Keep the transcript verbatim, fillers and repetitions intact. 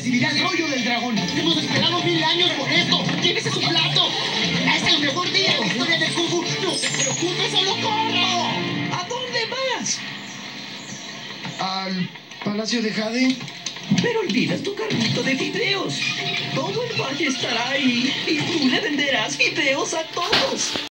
recibirá el rollo del dragón. Hemos esperado mil años por esto. ¡Llévese su plato! ¡Es el mejor día de la historia del Kung Fu! ¡No se preocupe, solo corro! ¿A dónde vas? ¿Al Palacio de Jade? Pero olvidas tu carrito de fideos. Todo el valle estará ahí y tú le venderás fideos a todos.